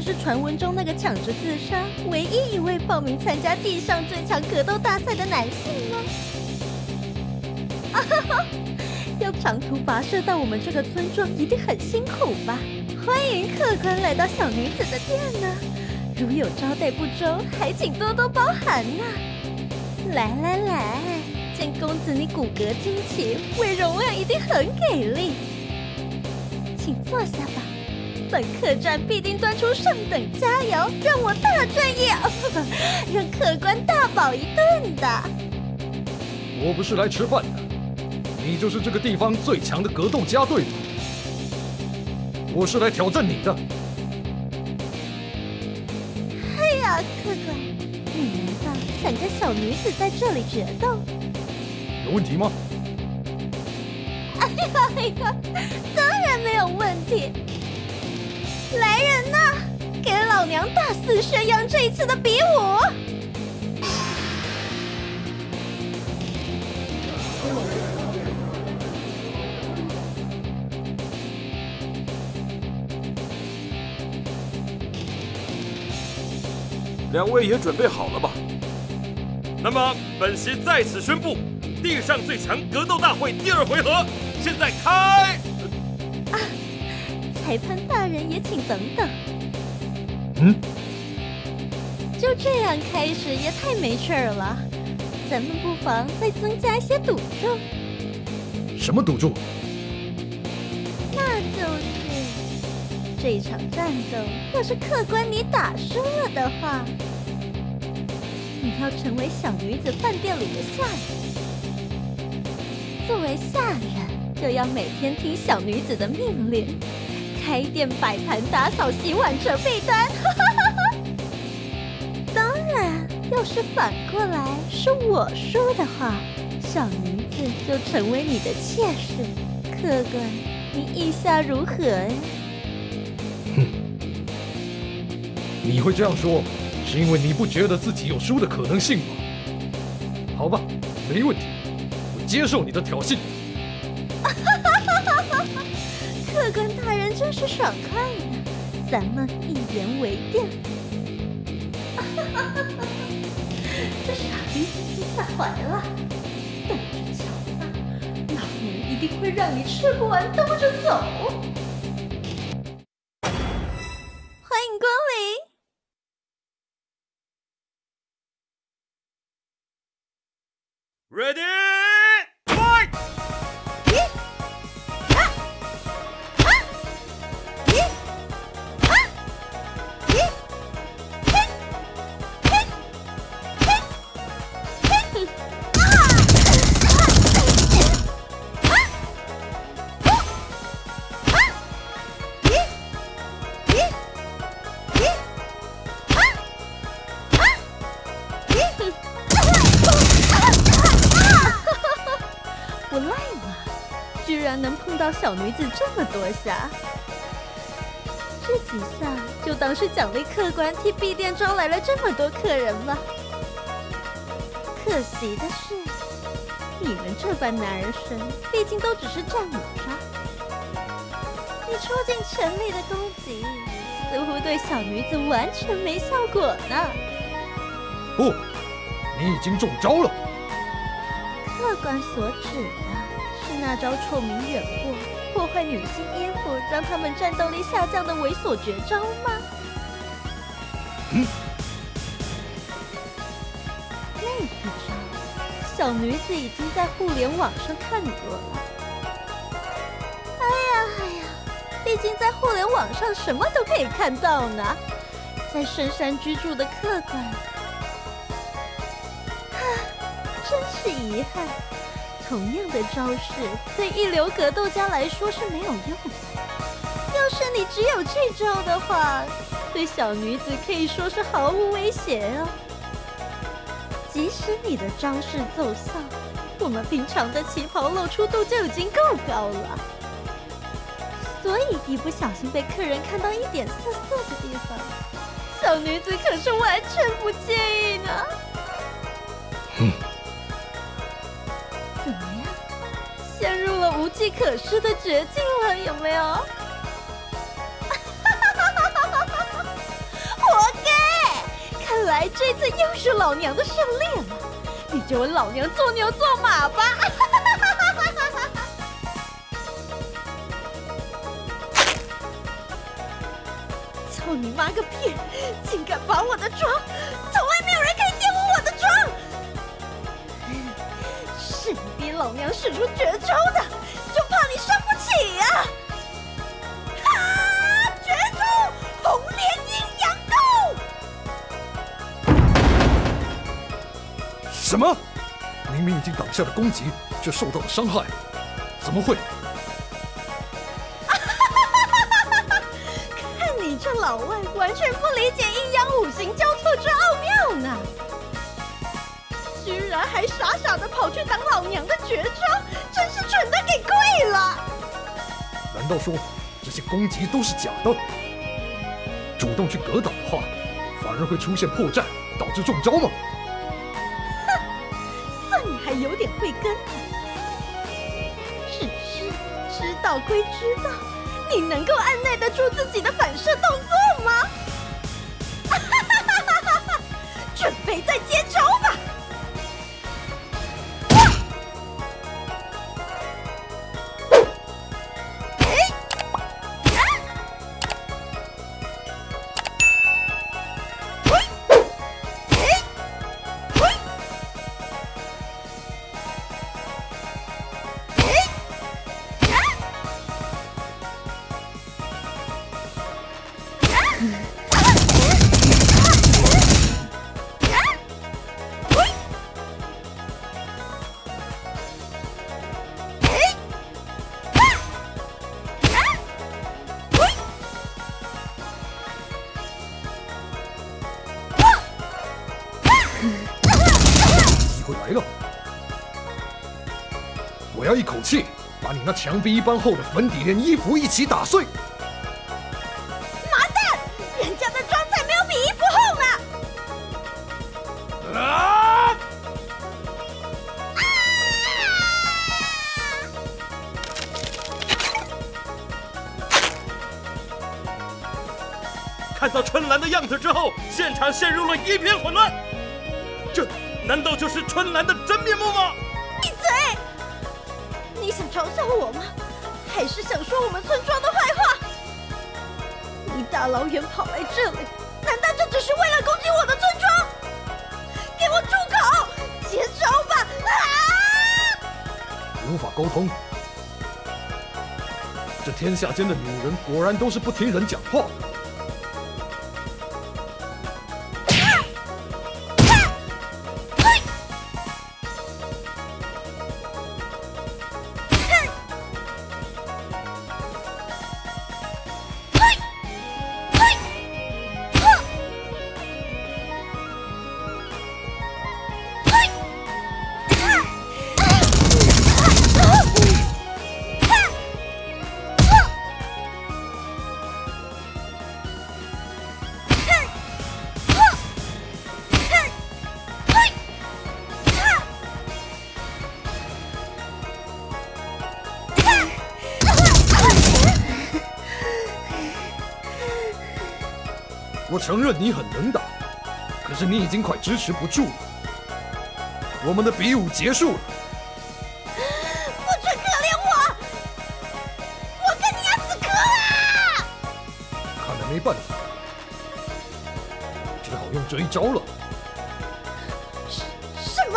是传闻中那个抢着自杀、唯一一位报名参加地上最强格斗大赛的男性吗？啊哈哈！要长途跋涉到我们这个村庄，一定很辛苦吧？欢迎客官来到小女子的店呢，如有招待不周，还请多多包涵呢。来来来，见公子你骨骼惊奇，胃容量一定很给力，请坐下吧。本客栈必定端出上等佳肴，让我大赚一让客官大饱一顿的。 我不是来吃饭的，你就是这个地方最强的格斗家对吗？我是来挑战你的。 哎呀，客官，你难道想跟小女子在这里决斗？ 有问题吗？ 哎呀，当然没有问题。来人呐，给老娘大肆宣扬这一次的比武！ 两位也准备好了吧？那么本席在此宣布，地上最强格斗大会第2回合，现在开！ 裁判大人也请等等。就这样开始也太没趣儿了，咱们不妨再增加一些赌注。 什么赌注？ 那就是这场战斗，要是客官你打输了的话，你要成为小女子饭店里的下人。作为下人，就要每天听小女子的命令。开店摆盘、打扫、洗碗、折被单，当然，要是反过来是我输的话，小女子就成为你的妾室。客官，你意下如何呀？ 哼，你会这样说，是因为你不觉得自己有输的可能性吗？好吧，没问题，我接受你的挑衅。 客官大人真是爽快呢，咱们一言为定。这傻逼听下怀了，等着瞧吧，老娘一定会让你吃不完兜着走。欢迎光临。 Ready, fight！ 不赖嘛，居然能碰到小女子这么多下，这几下就当是奖励客官替闭店招来了这么多客人吧。可惜的是，你们这般男儿身，毕竟都只是战五渣。你出尽全力的攻击，似乎对小女子完全没效果呢。 不，你已经中招了。 客官所指的是那招臭名远播、破坏女性衣服，让她们战斗力下降的猥琐绝招吗？那一招，小女子已经在互联网上看过了。哎呀，毕竟在互联网上什么都可以看到呢。在深山居住的客官，真是遗憾。同样的招式，对一流格斗家来说是没有用的。要是你只有这招的话，对小女子可以说是毫无威胁哦。即使你的招式奏效，我们平常的旗袍露出度就已经够高了。所以一不小心被客人看到一点涩涩的地方，小女子可是完全不介意呢。怎么样？陷入了无计可施的绝境了，有没有？ 来这次又是老娘的胜利了，你就为老娘做牛做马吧！操你妈个屁！竟敢拔我的妆，从来没有人可以玷污我的妆！是你逼老娘使出绝招的，就怕你伤不起呀！哈！绝招红莲阴阳钩！ 什么？明明已经挡下了攻击，却受到了伤害，怎么会？ 看你这老外完全不理解阴阳五行交错之奥妙呢，居然还傻傻的跑去挡老娘的绝招，真是蠢的给跪了！ 难道说这些攻击都是假的？主动去格挡的话，反而会出现破绽，导致中招吗？ 算你还有点慧根呢。只是知道归知道，你能够按耐得住自己的反射动作吗？准备再接招吧！ 机会来了！我要一口气把你那墙壁一般厚的粉底连衣服一起打碎！ 麻蛋，人家的妆才没有比衣服厚呢！ 啊！看到春兰的样子之后，现场陷入了一片混乱。这难道就是春兰的真面目吗？ 闭嘴！你想嘲笑我吗？还是想说我们村庄的坏话？你大老远跑来这里，难道就只是为了攻击我的村庄？给我住口！接招吧！ 无法沟通，这天下间的女人果然都是不听人讲话的。我承认你很能打，可是你已经快支持不住了。我们的比武结束了。 不准可怜我！我跟你要死磕啊！ 看来没办法，只好用这一招了。 什么？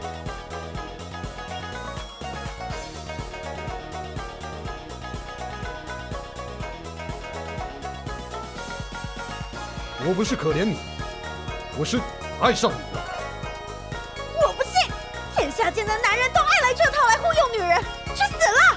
我不是可怜你，我是爱上你了。 我不信，天下间的男人都爱来这套来忽悠女人，去死了！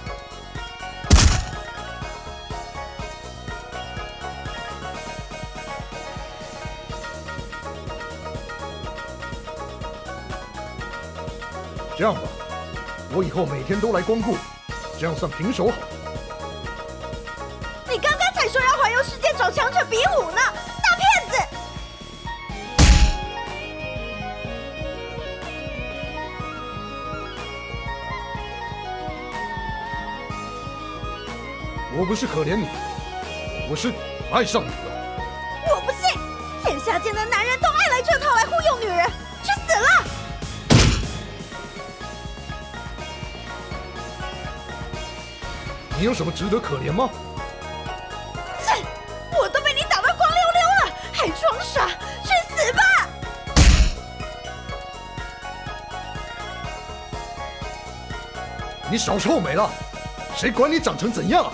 这样吧，我以后每天都来光顾，这样算平手好了。 你刚刚才说要环游世界找强者比武呢，大骗子！ 我不是可怜你，我是爱上你了。 我不信，天下间的男人都爱来女人，去死了！ 你有什么值得可怜吗？ 切！我都被你打得光溜溜了，还装傻，去死吧！ 你少臭美了，谁管你长成怎样啊？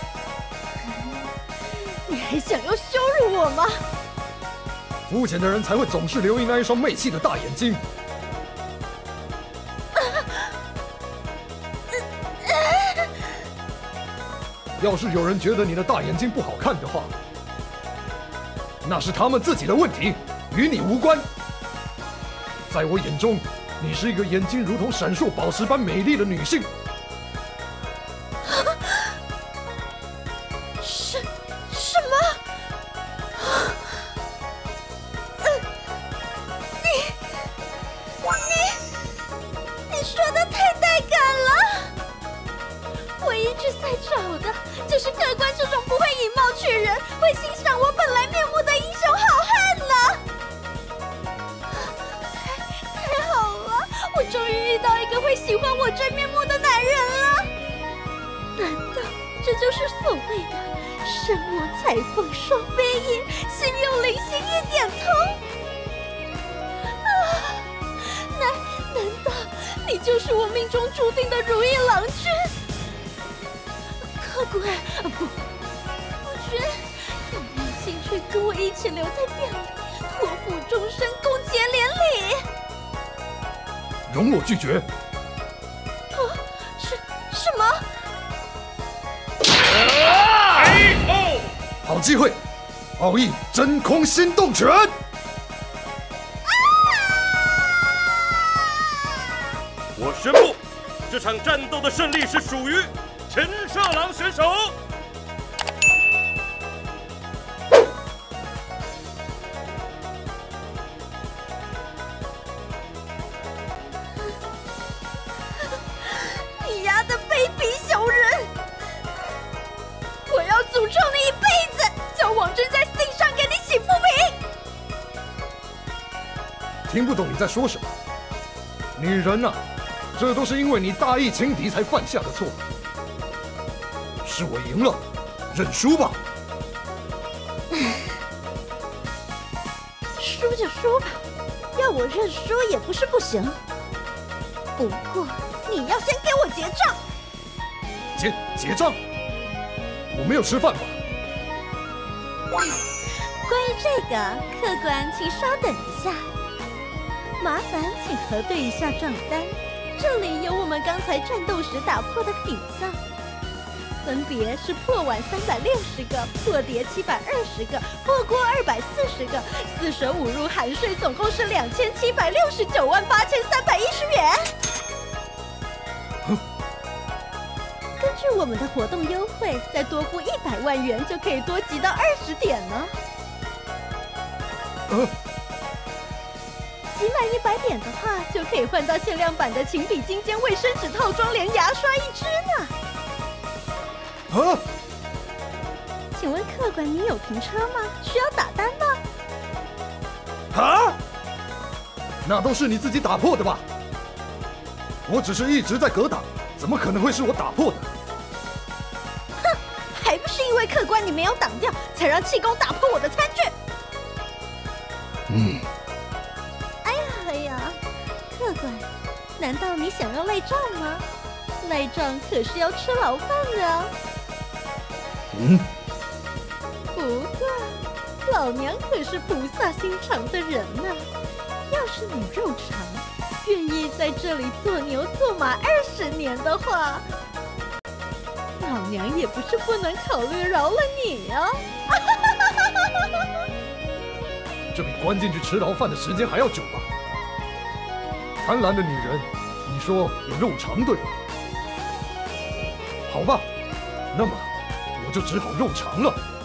你还想要羞辱我吗？ 肤浅的人才会总是留意那一双媚气的大眼睛。要是有人觉得你的大眼睛不好看的话，那是他们自己的问题，与你无关。在我眼中，你是一个眼睛如同闪烁宝石般美丽的女性。 什么？你说的太带感了！我一直在找的就是客官这种不会以貌取人、会欣赏我本来面目的英雄好汉呢。太好了，我终于遇到一个会喜欢我真面目的男人了。难道这就是所谓的身无彩凤双飞翼，心有灵犀一点通？难道你就是我命中注定的如意郎君？客官，不，夫君，有没有兴趣跟我一起留在店里，托付终身，共结连理？ 容我拒绝。 什么？ 好机会，奥义真空心动拳！ 我宣布，这场战斗的胜利是属于陈舍郎选手。 你丫的卑鄙小人！我要诅咒你一辈子，叫网军在 Steam 上给你洗负评！ 听不懂你在说什么。女人啊，这都是因为你大意轻敌才犯下的错。是我赢了，认输吧。 输就输吧，要我认输也不是不行。不过你要先给我结账。 结账？我没有吃饭吧？ 关于这个，客官请稍等一下，麻烦请核对一下账单。这里有我们刚才战斗时打破的品项，分别是破碗360个、破碟720个、破锅240个，4舍5入含税，总共是2769万8310元。根据我们的活动优惠，再多付100万元就可以多集到20点呢。集满100点的话，就可以换到限量版的情比金坚卫生纸套装，连牙刷1支呢。请问客官，你有停车吗？需要打单吗？ 那都是你自己打破的吧？我只是一直在格挡，怎么可能会是我打破的？ 哼，还不是因为客官你没有挡掉，才让气功打破我的餐具。哎呀，客官，难道你想要赖账吗？赖账可是要吃牢饭的。不过，老娘可是菩萨心肠的人呐。要是你肉偿，愿意在这里做牛做马20年的话，老娘也不是不能考虑饶了你啊！ 这比关进去吃牢饭的时间还要久吧？贪婪的女人，你说有肉偿对吧？好吧，那么我就只好肉偿了。